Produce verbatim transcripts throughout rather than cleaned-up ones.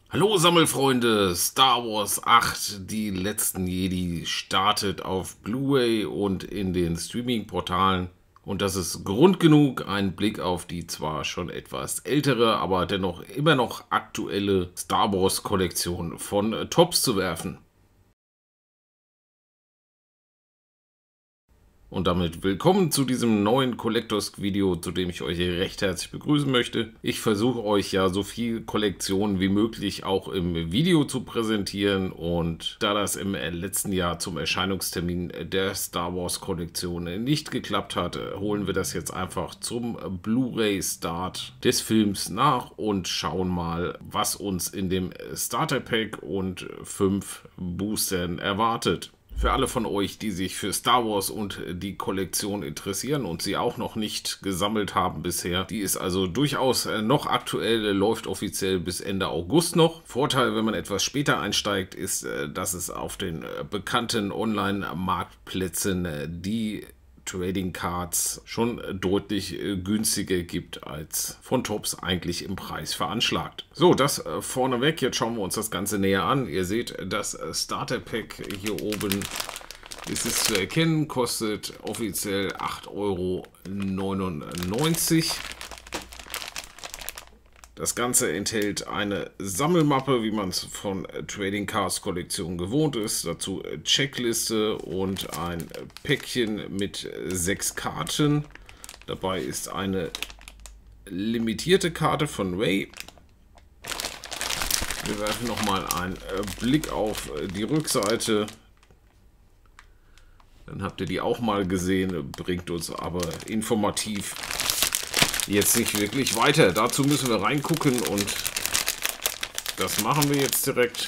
Hallo Sammelfreunde, Star Wars acht, die letzten Jedi, startet auf Blu-ray und in den Streaming-Portalen. Und das ist Grund genug, einen Blick auf die zwar schon etwas ältere, aber dennoch immer noch aktuelle Star Wars-Kollektion von Topps zu werfen. Und damit willkommen zu diesem neuen Collectors-Video, zu dem ich euch recht herzlich begrüßen möchte. Ich versuche euch ja so viel Kollektionen wie möglich auch im Video zu präsentieren. Und da das im letzten Jahr zum Erscheinungstermin der Star Wars Kollektion nicht geklappt hat, holen wir das jetzt einfach zum Blu-ray-Start des Films nach und schauen mal, was uns in dem Starter Pack und fünf Boostern erwartet. Für alle von euch, die sich für Star Wars und die Kollektion interessieren und sie auch noch nicht gesammelt haben bisher, die ist also durchaus noch aktuell, läuft offiziell bis Ende August noch. Vorteil, wenn man etwas später einsteigt, ist, dass es auf den bekannten Online-Marktplätzen die Trading Cards schon deutlich günstiger gibt als von Topps eigentlich im Preis veranschlagt. So, das vorneweg. Jetzt schauen wir uns das Ganze näher an. Ihr seht, das Starter Pack hier oben ist es zu erkennen, kostet offiziell acht Euro neunundneunzig. Das Ganze enthält eine Sammelmappe, wie man es von Trading Cards Kollektion gewohnt ist. Dazu Checkliste und ein Päckchen mit sechs Karten. Dabei ist eine limitierte Karte von Rey. Wir werfen nochmal einen Blick auf die Rückseite. Dann habt ihr die auch mal gesehen, bringt uns aber informativ jetzt nicht wirklich weiter. Dazu müssen wir reingucken und das machen wir jetzt direkt.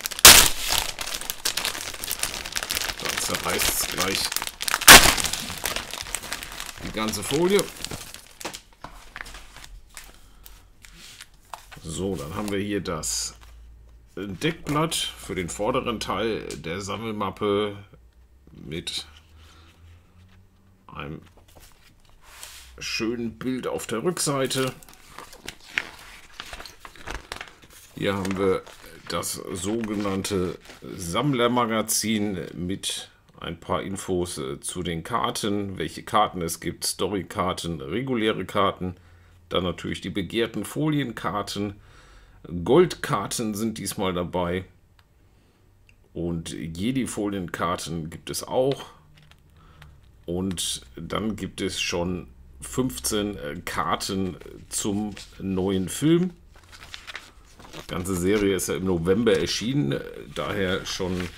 Dann zerreißt es gleich die ganze Folie. So, dann haben wir hier das Deckblatt für den vorderen Teil der Sammelmappe mit einem schönen Bild auf der Rückseite. Hier haben wir das sogenannte Sammlermagazin mit ein paar Infos zu den Karten, welche Karten es gibt, Storykarten, reguläre Karten, dann natürlich die begehrten Folienkarten, Goldkarten sind diesmal dabei und Jedi-Folienkarten gibt es auch. Und dann gibt es schon fünfzehn Karten zum neuen Film. Die ganze Serie ist ja im November erschienen, daher schon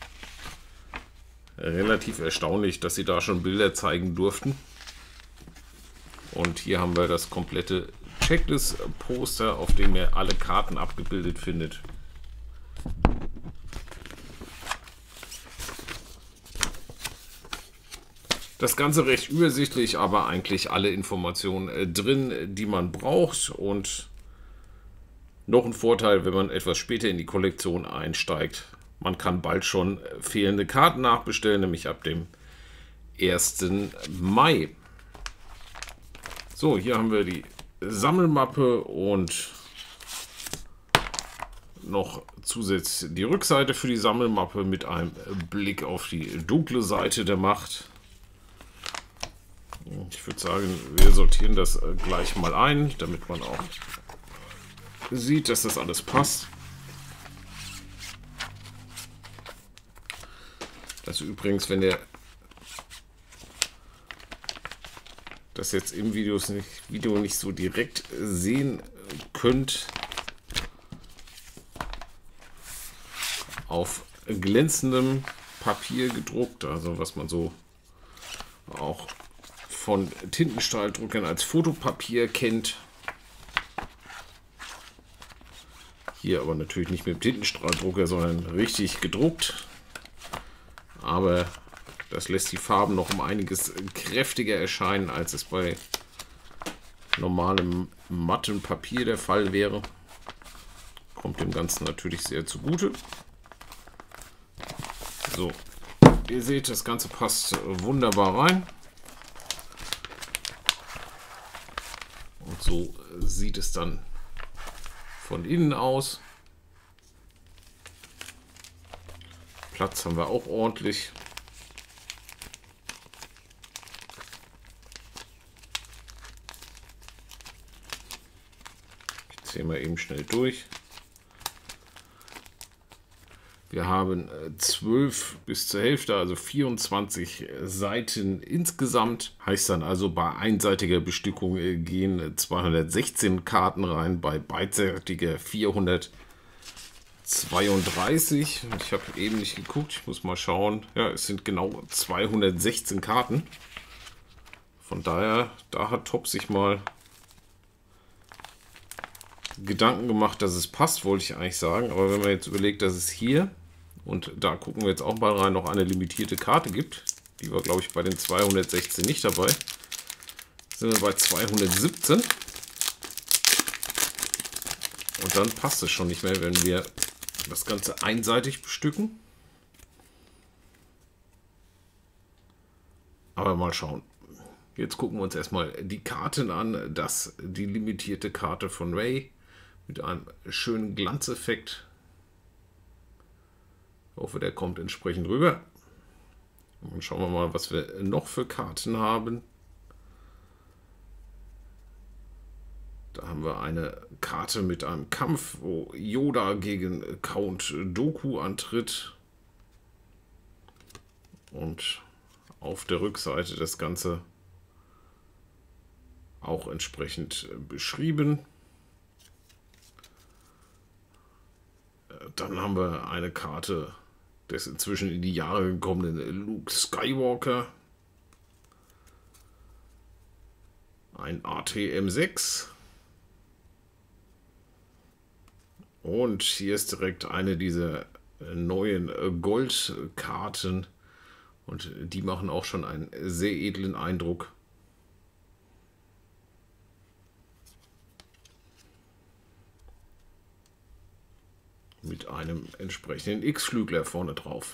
relativ erstaunlich, dass sie da schon Bilder zeigen durften. Und hier haben wir das komplette Checklist-Poster, auf dem ihr alle Karten abgebildet findet. Das Ganze recht übersichtlich, aber eigentlich alle Informationen äh, drin, die man braucht. Und noch ein Vorteil, wenn man etwas später in die Kollektion einsteigt. Man kann bald schon fehlende Karten nachbestellen, nämlich ab dem ersten Mai. So, hier haben wir die Sammelmappe und noch zusätzlich die Rückseite für die Sammelmappe mit einem Blick auf die dunkle Seite der Macht. Ich würde sagen, wir sortieren das gleich mal ein, damit man auch sieht, dass das alles passt. Das übrigens, wenn ihr das jetzt im Videos nicht, Video nicht so direkt sehen könnt, auf glänzendem Papier gedruckt, also was man so auch von Tintenstrahldruckern als Fotopapier kennt. Hier aber natürlich nicht mit dem Tintenstrahldrucker, sondern richtig gedruckt. Aber das lässt die Farben noch um einiges kräftiger erscheinen, als es bei normalem mattem Papier der Fall wäre. Kommt dem Ganzen natürlich sehr zugute. So, ihr seht, das Ganze passt wunderbar rein. Und so sieht es dann von innen aus. Platz haben wir auch ordentlich. Ich zähle mal eben schnell durch. Wir haben zwölf bis zur Hälfte, also vierundzwanzig Seiten insgesamt. Heißt dann also, bei einseitiger Bestückung gehen zweihundertsechzehn Karten rein, bei beidseitiger vierhundertzweiunddreißig. Ich habe eben nicht geguckt, ich muss mal schauen. Ja, es sind genau zweihundertsechzehn Karten. Von daher, da hat Top sich mal Gedanken gemacht, dass es passt, wollte ich eigentlich sagen. Aber wenn man jetzt überlegt, dass es hier, und da gucken wir jetzt auch mal rein, noch eine limitierte Karte gibt, die war, glaube ich, bei den zweihundertsechzehn nicht dabei, sind wir bei zweihundertsiebzehn. Und dann passt es schon nicht mehr, wenn wir das Ganze einseitig bestücken. Aber mal schauen. Jetzt gucken wir uns erstmal die Karten an. Das die limitierte Karte von Ray mit einem schönen Glanzeffekt. Ich hoffe, der kommt entsprechend rüber. Und dann schauen wir mal, was wir noch für Karten haben. Da haben wir eine Karte mit einem Kampf, wo Yoda gegen Count Dooku antritt. Und auf der Rückseite das Ganze auch entsprechend beschrieben. Dann haben wir eine Karte des inzwischen in die Jahre gekommenen Luke Skywalker. Ein A T M sechs. Und hier ist direkt eine dieser neuen Goldkarten. Und die machen auch schon einen sehr edlen Eindruck. Mit einem entsprechenden X-Flügler vorne drauf.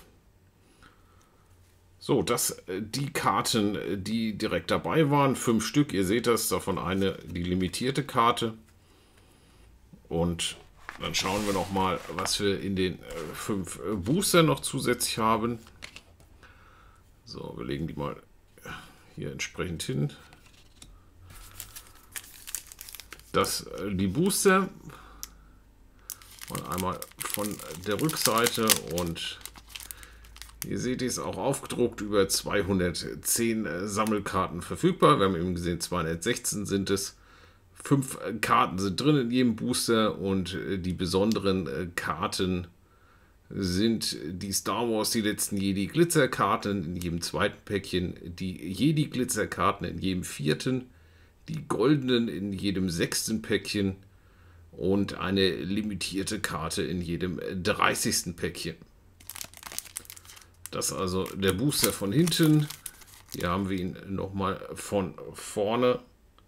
So, das die Karten, die direkt dabei waren. Fünf Stück, ihr seht das, davon eine die limitierte Karte. Und dann schauen wir noch mal, was wir in den fünf Booster noch zusätzlich haben. So, wir legen die mal hier entsprechend hin. Das, die Booster. Und einmal von der Rückseite, und hier seht ihr es auch aufgedruckt, über zweihundertzehn Sammelkarten verfügbar. Wir haben eben gesehen, zweihundertsechzehn sind es. Fünf Karten sind drin in jedem Booster, und die besonderen Karten sind die Star Wars, die letzten Jedi Glitzerkarten in jedem zweiten Päckchen, die Jedi Glitzerkarten in jedem vierten, die goldenen in jedem sechsten Päckchen und eine limitierte Karte in jedem dreißigsten Päckchen. Das ist also der Booster von hinten. Hier haben wir ihn nochmal von vorne.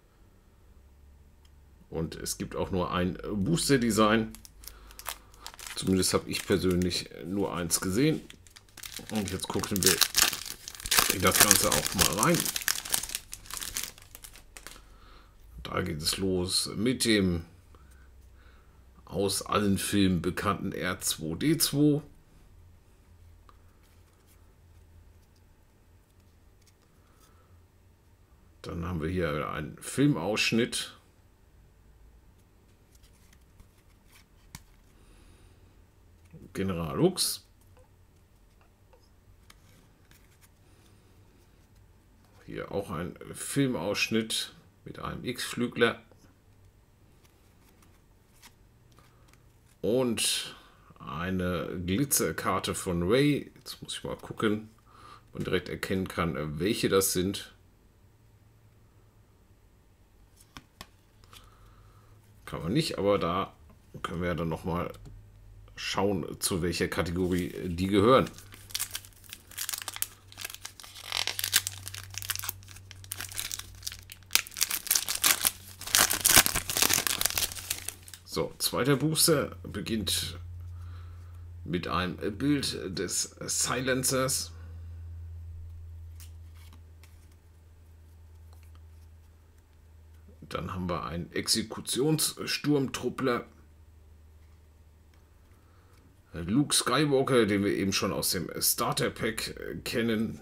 Und es gibt auch nur ein Booster-Design. Zumindest habe ich persönlich nur eins gesehen. Und jetzt gucken wir in das Ganze auch mal rein. Da geht es los mit dem aus allen Filmen bekannten R zwei D zwei. Dann haben wir hier einen Filmausschnitt. General Hux. Hier auch ein Filmausschnitt mit einem X-Flügler. Und eine Glitzerkarte von Ray. Jetzt muss ich mal gucken, ob man direkt erkennen kann, welche das sind. Kann man nicht, aber da können wir ja dann nochmal schauen, zu welcher Kategorie die gehören. So, zweiter Booster beginnt mit einem Bild des Silencers. Dann haben wir einen Exekutionssturmtruppler. Luke Skywalker, den wir eben schon aus dem Starter Pack kennen.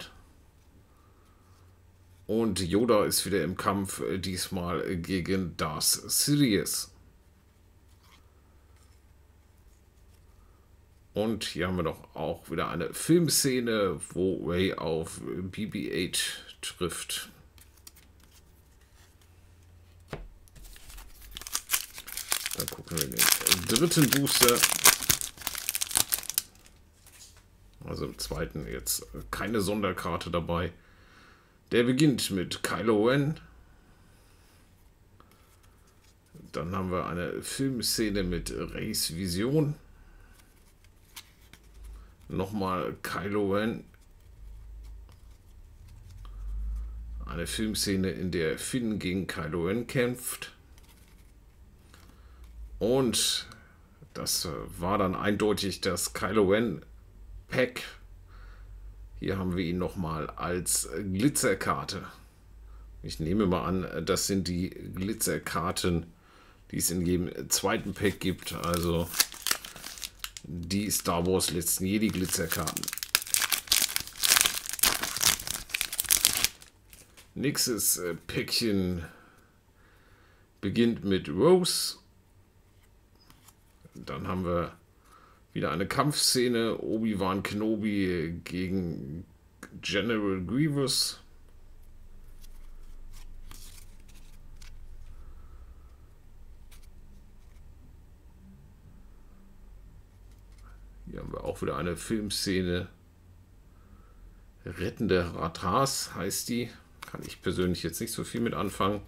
Und Yoda ist wieder im Kampf, diesmal gegen Darth Sidious. Und hier haben wir noch auch wieder eine Filmszene, wo Rey auf B B acht trifft. Dann gucken wir in den dritten Booster. Also im zweiten jetzt keine Sonderkarte dabei. Der beginnt mit Kylo Ren. Dann haben wir eine Filmszene mit Reys Vision. Nochmal Kylo Ren. Eine Filmszene, in der Finn gegen Kylo Ren kämpft. Und das war dann eindeutig das Kylo Ren Pack. Hier haben wir ihn nochmal als Glitzerkarte. Ich nehme mal an, das sind die Glitzerkarten, die es in jedem zweiten Pack gibt. Also die Star Wars letzten Jedi Glitzerkarten. Nächstes Päckchen beginnt mit Rose. Dann haben wir wieder eine Kampfszene, Obi-Wan Kenobi gegen General Grievous. Hier haben wir auch wieder eine Filmszene. Rettende Ratras heißt die. Kann ich persönlich jetzt nicht so viel mit anfangen.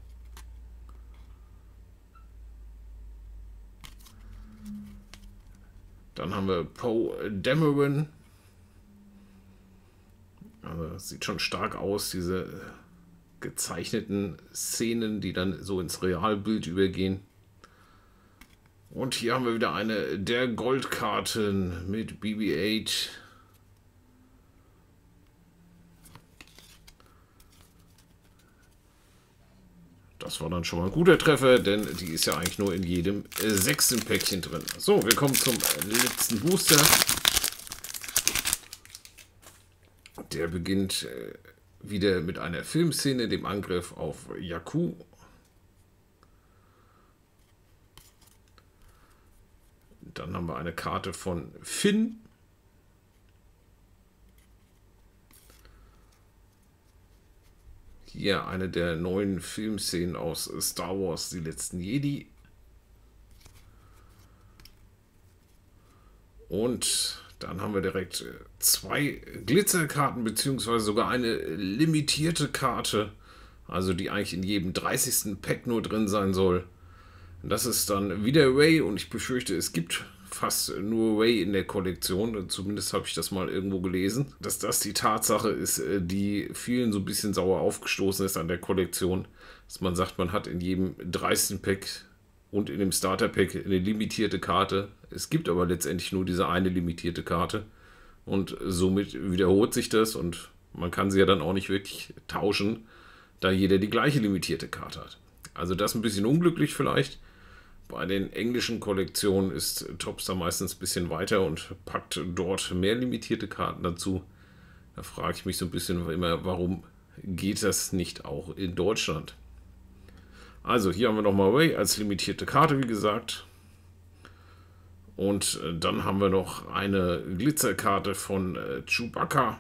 Dann haben wir Poe Dameron. Also sieht schon stark aus, diese gezeichneten Szenen, die dann so ins Realbild übergehen. Und hier haben wir wieder eine der Goldkarten mit B B acht. Das war dann schon mal ein guter Treffer, denn die ist ja eigentlich nur in jedem äh, sechsten Päckchen drin. So, wir kommen zum letzten Booster. Der beginnt äh, wieder mit einer Filmszene, dem Angriff auf Jakku. Dann haben wir eine Karte von Finn. Hier eine der neuen Filmszenen aus Star Wars, die letzten Jedi. Und dann haben wir direkt zwei Glitzerkarten, beziehungsweise sogar eine limitierte Karte, also die eigentlich in jedem dreißigsten Pack nur drin sein soll. Das ist dann wieder Rey und ich befürchte, es gibt fast nur Rey in der Kollektion. Zumindest habe ich das mal irgendwo gelesen. Dass das die Tatsache ist, die vielen so ein bisschen sauer aufgestoßen ist an der Kollektion. Dass man sagt, man hat in jedem dreißigsten Pack und in dem Starter Pack eine limitierte Karte. Es gibt aber letztendlich nur diese eine limitierte Karte. Und somit wiederholt sich das und man kann sie ja dann auch nicht wirklich tauschen, da jeder die gleiche limitierte Karte hat. Also das ein bisschen unglücklich vielleicht. Bei den englischen Kollektionen ist Topps da meistens ein bisschen weiter und packt dort mehr limitierte Karten dazu. Da frage ich mich so ein bisschen immer, warum geht das nicht auch in Deutschland? Also hier haben wir nochmal Rey als limitierte Karte, wie gesagt. Und dann haben wir noch eine Glitzerkarte von Chewbacca,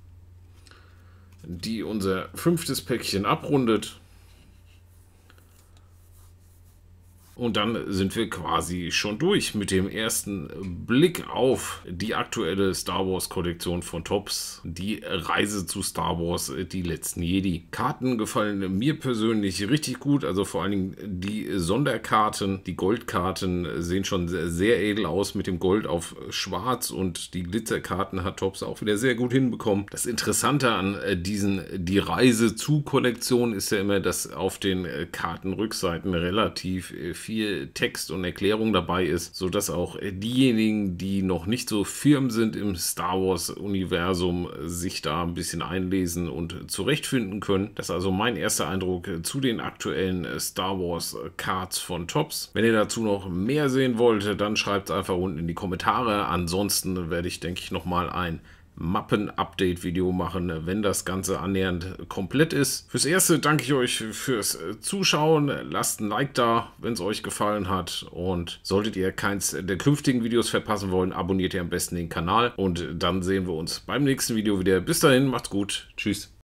die unser fünftes Päckchen abrundet. Und dann sind wir quasi schon durch mit dem ersten Blick auf die aktuelle Star Wars Kollektion von Topps. Die Reise zu Star Wars, die letzten Jedi. Karten gefallen mir persönlich richtig gut. Also vor allen Dingen die Sonderkarten, die Goldkarten sehen schon sehr, sehr edel aus mit dem Gold auf Schwarz. Und die Glitzerkarten hat Topps auch wieder sehr gut hinbekommen. Das Interessante an diesen die Reise zu Kollektion ist ja immer, dass auf den Kartenrückseiten relativ viel viel Text und Erklärung dabei ist, sodass auch diejenigen, die noch nicht so firm sind im Star Wars Universum, sich da ein bisschen einlesen und zurechtfinden können. Das ist also mein erster Eindruck zu den aktuellen Star Wars Cards von Topps. Wenn ihr dazu noch mehr sehen wollt, dann schreibt es einfach unten in die Kommentare. Ansonsten werde ich, denke ich, nochmal ein Mappen-Update-Video machen, wenn das Ganze annähernd komplett ist. Fürs Erste danke ich euch fürs Zuschauen. Lasst ein Like da, wenn es euch gefallen hat. Und solltet ihr keins der künftigen Videos verpassen wollen, abonniert ihr am besten den Kanal. Und dann sehen wir uns beim nächsten Video wieder. Bis dahin, macht's gut. Tschüss.